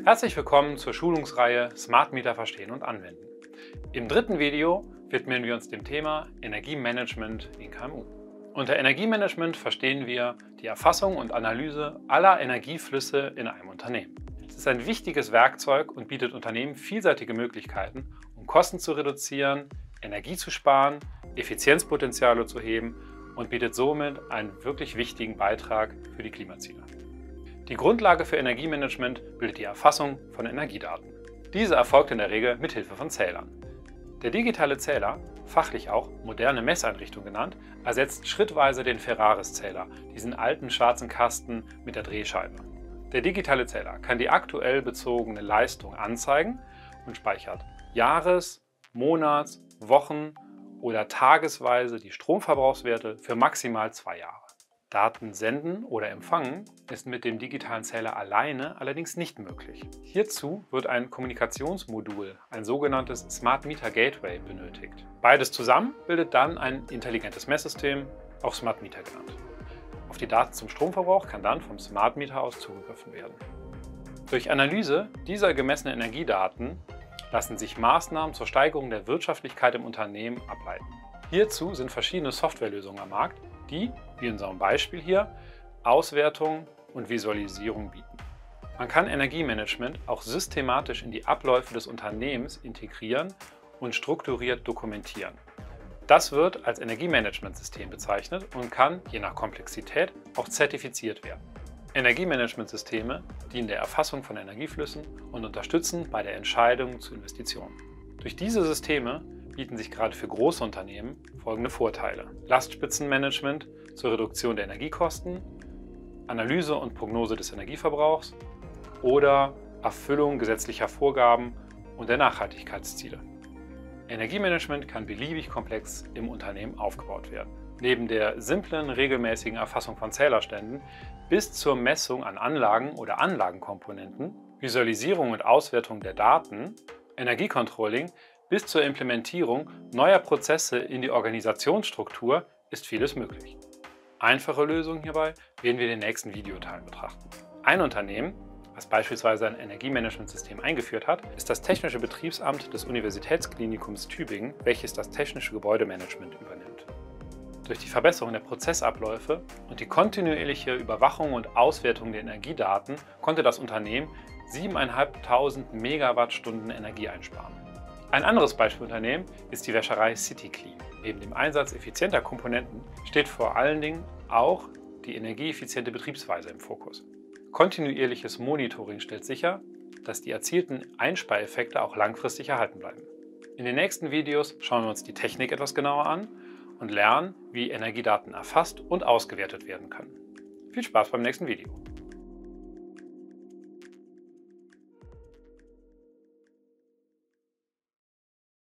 Herzlich willkommen zur Schulungsreihe Smart Meter verstehen und anwenden. Im dritten Video widmen wir uns dem Thema Energiemanagement in KMU. Unter Energiemanagement verstehen wir die Erfassung und Analyse aller Energieflüsse in einem Unternehmen. Es ist ein wichtiges Werkzeug und bietet Unternehmen vielseitige Möglichkeiten, um Kosten zu reduzieren, Energie zu sparen, Effizienzpotenziale zu heben und bietet somit einen wirklich wichtigen Beitrag für die Klimaziele. Die Grundlage für Energiemanagement bildet die Erfassung von Energiedaten. Diese erfolgt in der Regel mit Hilfe von Zählern. Der digitale Zähler, fachlich auch moderne Messeinrichtung genannt, ersetzt schrittweise den Ferraris-Zähler, diesen alten schwarzen Kasten mit der Drehscheibe. Der digitale Zähler kann die aktuell bezogene Leistung anzeigen und speichert Jahres-, Monats-, Wochen- oder tagesweise die Stromverbrauchswerte für maximal 2 Jahre. Daten senden oder empfangen ist mit dem digitalen Zähler alleine allerdings nicht möglich. Hierzu wird ein Kommunikationsmodul, ein sogenanntes Smart Meter Gateway, benötigt. Beides zusammen bildet dann ein intelligentes Messsystem, auch Smart Meter genannt. Auf die Daten zum Stromverbrauch kann dann vom Smart Meter aus zugegriffen werden. Durch Analyse dieser gemessenen Energiedaten lassen sich Maßnahmen zur Steigerung der Wirtschaftlichkeit im Unternehmen ableiten. Hierzu sind verschiedene Softwarelösungen am Markt, die, wie in unserem Beispiel hier, Auswertung und Visualisierung bieten. Man kann Energiemanagement auch systematisch in die Abläufe des Unternehmens integrieren und strukturiert dokumentieren. Das wird als Energiemanagementsystem bezeichnet und kann, je nach Komplexität, auch zertifiziert werden. Energiemanagementsysteme dienen der Erfassung von Energieflüssen und unterstützen bei der Entscheidung zu Investitionen. Durch diese Systeme bieten sich gerade für große Unternehmen folgende Vorteile: Lastspitzenmanagement zur Reduktion der Energiekosten, Analyse und Prognose des Energieverbrauchs oder Erfüllung gesetzlicher Vorgaben und der Nachhaltigkeitsziele. Energiemanagement kann beliebig komplex im Unternehmen aufgebaut werden. Neben der simplen, regelmäßigen Erfassung von Zählerständen bis zur Messung an Anlagen oder Anlagenkomponenten, Visualisierung und Auswertung der Daten, Energiecontrolling bis zur Implementierung neuer Prozesse in die Organisationsstruktur ist vieles möglich. Einfache Lösungen hierbei werden wir in den nächsten Videoteilen betrachten. Ein Unternehmen, was beispielsweise ein Energiemanagementsystem eingeführt hat, ist das Technische Betriebsamt des Universitätsklinikums Tübingen, welches das technische Gebäudemanagement übernimmt. Durch die Verbesserung der Prozessabläufe und die kontinuierliche Überwachung und Auswertung der Energiedaten konnte das Unternehmen 7.500 Megawattstunden Energie einsparen. Ein anderes Beispielunternehmen ist die Wäscherei CityClean. Neben dem Einsatz effizienter Komponenten steht vor allen Dingen auch die energieeffiziente Betriebsweise im Fokus. Kontinuierliches Monitoring stellt sicher, dass die erzielten Einspareffekte auch langfristig erhalten bleiben. In den nächsten Videos schauen wir uns die Technik etwas genauer an und lernen, wie Energiedaten erfasst und ausgewertet werden können. Viel Spaß beim nächsten Video!